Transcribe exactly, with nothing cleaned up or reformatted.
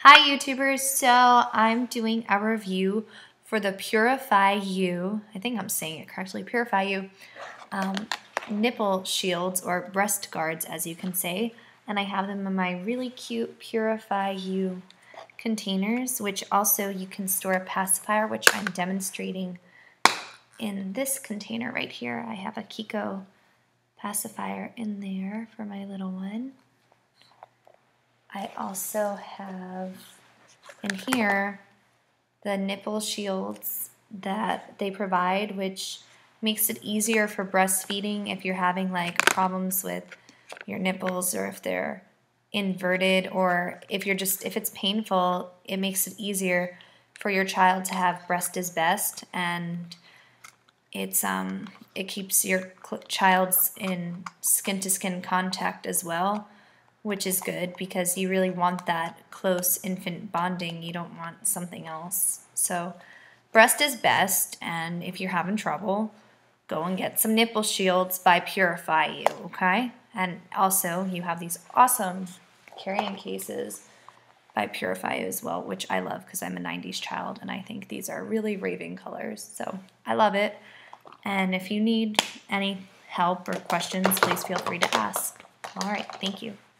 Hi YouTubers, so I'm doing a review for the Purifyou, I think I'm saying it correctly, Purifyou um, nipple shields or breast guards as you can say, and I have them in my really cute Purifyou containers, which also you can store a pacifier, which I'm demonstrating in this container right here. I have a Kiko pacifier in there for my little one. I also have in here the nipple shields that they provide, which makes it easier for breastfeeding if you're having like problems with your nipples, or if they're inverted, or if you're just if it's painful. It makes it easier for your child to have breast is best, and it's um it keeps your child's in skin to skin contact as well, which is good because you really want that close infant bonding. You don't want something else. So breast is best, and if you're having trouble, go and get some nipple shields by Purifyou, okay? And also you have these awesome carrying cases by Purifyou as well, which I love because I'm a nineties child and I think these are really raving colors. So I love it. And if you need any help or questions, please feel free to ask. All right, thank you.